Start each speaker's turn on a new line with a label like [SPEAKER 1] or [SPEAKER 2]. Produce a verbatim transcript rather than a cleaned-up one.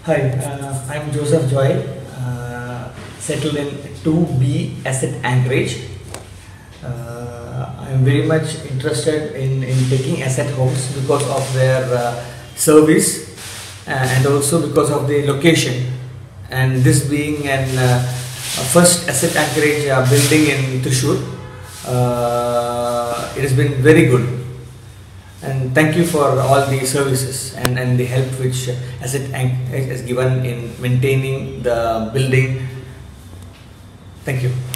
[SPEAKER 1] Hi, uh, I'm Joseph Joy, uh, settled in two B Asset Anchorage. Uh, I'm very much interested in, in taking asset homes because of their uh, service and also because of the location. And this being an uh, first Asset Anchorage uh, building in Thrissur, uh, it has been very good. And thank you for all the services and, and the help which Asset Anchorage has given in maintaining the building. Thank you.